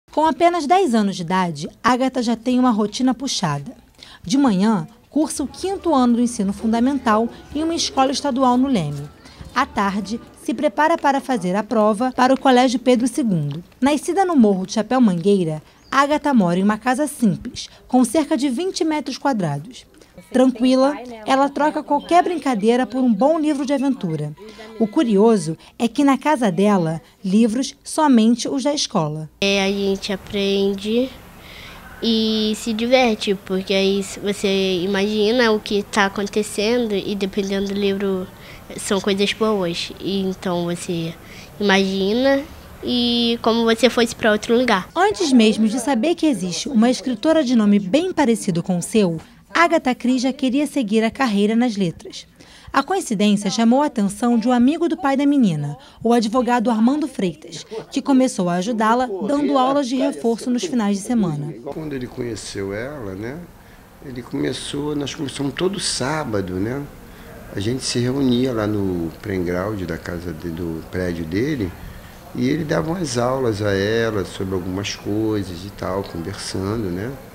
Com apenas 10 anos de idade, Agatha já tem uma rotina puxada. De manhã, cursa o 5º ano do ensino fundamental em uma escola estadual no Leme. À tarde, se prepara para fazer a prova para o Colégio Pedro II. Nascida no Morro de Chapéu Mangueira, Agatha mora em uma casa simples, com cerca de 20 metros quadrados. Tranquila, ela troca qualquer brincadeira por um bom livro de aventura. O curioso é que na casa dela, livros somente os da escola. A gente aprende e se diverte, porque aí você imagina o que está acontecendo e dependendo do livro são coisas boas. E então você imagina e como você fosse para outro lugar. Antes mesmo de saber que existe uma escritora de nome bem parecido com o seu, Agatha Cris já queria seguir a carreira nas letras. A coincidência chamou a atenção de um amigo do pai da menina, o advogado Armando Freitas, que começou a ajudá-la dando aulas de reforço nos finais de semana. Quando ele conheceu ela, nós começamos todo sábado, A gente se reunia lá no playground da casa do prédio dele e ele dava umas aulas a ela sobre algumas coisas e tal, conversando,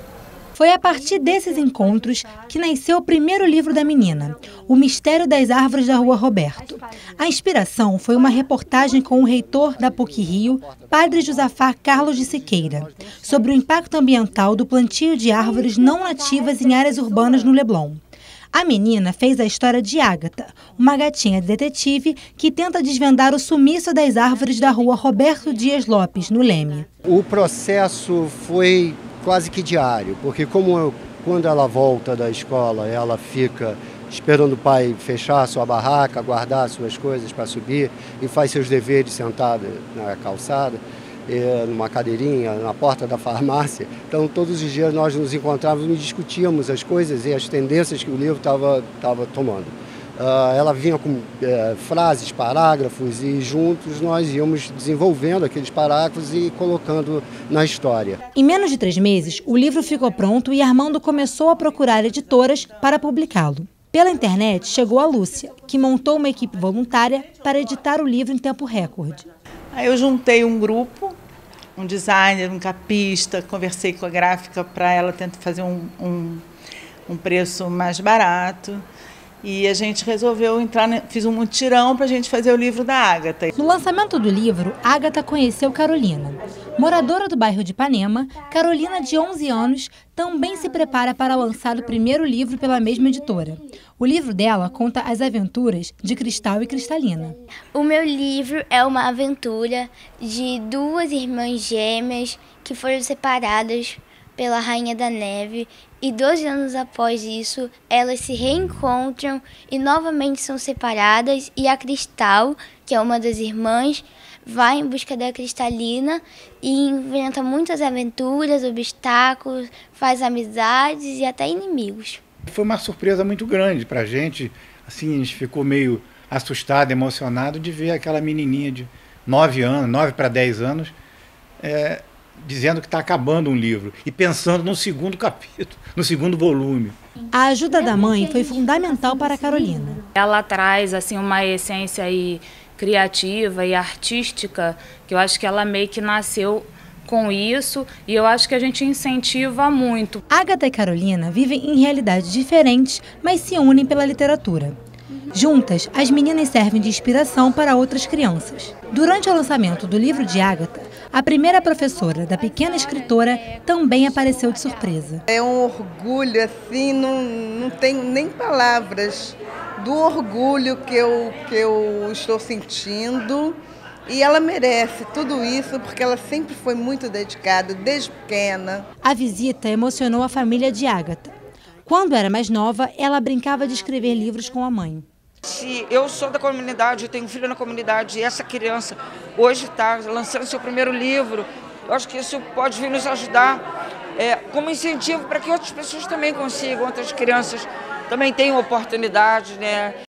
Foi a partir desses encontros que nasceu o primeiro livro da menina, O Mistério das Árvores da Rua Roberto. A inspiração foi uma reportagem com o reitor da PUC-Rio, Padre Josafá Carlos de Siqueira, sobre o impacto ambiental do plantio de árvores não nativas em áreas urbanas no Leblon. A menina fez a história de Agatha, uma gatinha detetive que tenta desvendar o sumiço das árvores da Rua Roberto Dias Lopes, no Leme. O processo foi quase que diário, porque quando ela volta da escola, ela fica esperando o pai fechar sua barraca, guardar suas coisas para subir e faz seus deveres sentada na calçada, numa cadeirinha, na porta da farmácia. Então, todos os dias nós nos encontrávamos e discutíamos as coisas e as tendências que o livro estava tomando. Ela vinha com frases, parágrafos e juntos nós íamos desenvolvendo aqueles parágrafos e colocando na história. Em menos de 3 meses, o livro ficou pronto e Armando começou a procurar editoras para publicá-lo. Pela internet chegou a Lúcia, que montou uma equipe voluntária para editar o livro em tempo recorde. Aí eu juntei um grupo, um designer, um capista, conversei com a gráfica para ela tentar fazer um preço mais barato. E a gente resolveu fiz um mutirão para a gente fazer o livro da Agatha. No lançamento do livro, Agatha conheceu Carolina. Moradora do bairro de Ipanema, Carolina, de 11 anos, também se prepara para lançar o primeiro livro pela mesma editora. O livro dela conta as aventuras de Cristal e Cristalina. O meu livro é uma aventura de 2 irmãs gêmeas que foram separadas pela Rainha da Neve e 12 anos após isso elas se reencontram e novamente são separadas e a Cristal, que é uma das irmãs, vai em busca da Cristalina e inventa muitas aventuras, obstáculos, faz amizades e até inimigos. Foi uma surpresa muito grande para a gente gente ficou meio assustado, emocionado de ver aquela menininha de 9 para 10 anos, dizendo que está acabando um livro e pensando no segundo capítulo, no segundo volume. A ajuda da mãe foi fundamental para a Carolina. Ela traz uma essência criativa e artística, que eu acho que ela meio que nasceu com isso e eu acho que a gente incentiva muito. Agatha e Carolina vivem em realidades diferentes, mas se unem pela literatura. Juntas, as meninas servem de inspiração para outras crianças. Durante o lançamento do livro de Agatha, a primeira professora da pequena escritora também apareceu de surpresa. É um orgulho, não tenho nem palavras do orgulho que eu estou sentindo. E ela merece tudo isso porque ela sempre foi muito dedicada, desde pequena. A visita emocionou a família de Agatha. Quando era mais nova, ela brincava de escrever livros com a mãe. Se eu sou da comunidade, eu tenho um filho na comunidade e essa criança hoje está lançando seu primeiro livro, eu acho que isso pode vir nos ajudar como incentivo para que outras pessoas também consigam, outras crianças também tenham oportunidade,